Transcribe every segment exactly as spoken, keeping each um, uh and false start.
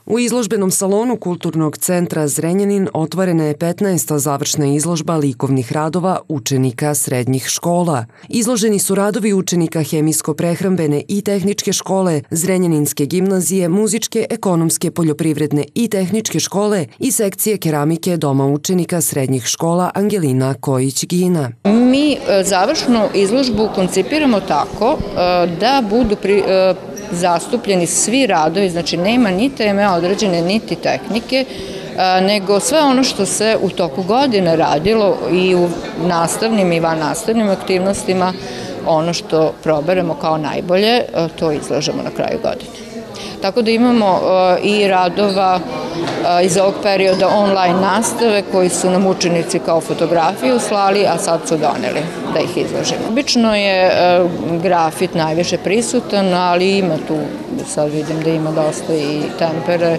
U izložbenom salonu Kulturnog centra Zrenjanin otvorena je petnaesta završna izložba likovnih radova učenika srednjih škola. Izloženi su radovi učenika hemijsko-prehrambene i tehničke škole, Zrenjaninske gimnazije, muzičke, ekonomske, poljoprivredne i tehničke škole i sekcije keramike Doma učenika srednjih škola Angelina Kojić-Gina. Mi završnu izložbu koncipiramo tako da budu pri, zastupljeni svi radovi, znači nema ni teme određene, niti tehnike, nego sve ono što se u toku godine radilo i u nastavnim i vannastavnim aktivnostima, ono što proberemo kao najbolje, to izlažemo na kraju godine. Tako da imamo i radova iz ovog perioda online nastave koji su nam učenici kao fotografiju slali, a sad su doneli da ih izložimo. Obično je grafit najviše prisutan, ali ima tu, sad vidim da ima dosta i tempere,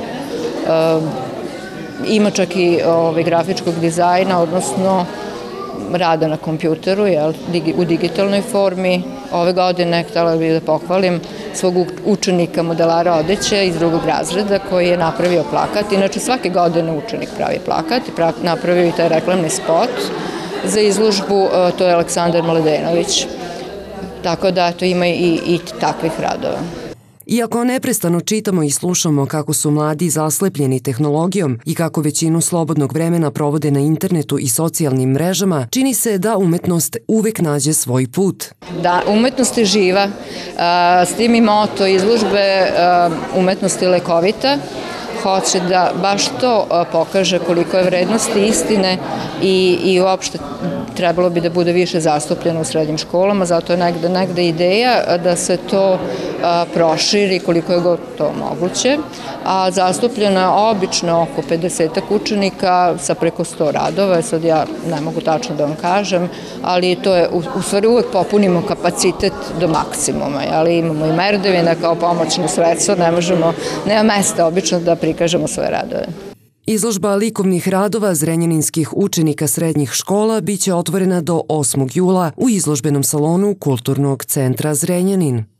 ima čak i grafičkog dizajna, odnosno rada na kompjuteru u digitalnoj formi. Ove godine htjela bih da pohvalim svog učenika modelara odeće iz drugog razreda koji je napravio plakat. Inače svake godine učenik pravi plakat i napravio i taj reklamni spot za izložbu, to je Aleksandar Mladenović. Tako da to ima i takvih radova. Iako neprestano čitamo i slušamo kako su mladi zaslepljeni tehnologijom i kako većinu slobodnog vremena provode na internetu i socijalnim mrežama, čini se da umetnost uvek nađe svoj put. Da, umetnost je živa, s tim i moto izložbe umetnost je lekovita, hoće da baš to pokaže koliko je vrednosti istine i uopšte trebalo bi da bude više zastupljeno u srednjim školama, zato je negde, negde ideja da se to proširi koliko je to moguće, a zastupljeno je obično oko pedesetak učenika sa preko sto radova, sad ja ne mogu tačno da vam kažem, ali to je, u stvari uvek popunimo kapacitet do maksimuma, ali imamo i merdevina kao pomoćno sredstvo, ne možemo, nema mesta obično da prikažemo svoje radove. Izložba likovnih radova zrenjaninskih učenika srednjih škola biće otvorena do osmog jula u izložbenom salonu Kulturnog centra Zrenjanin.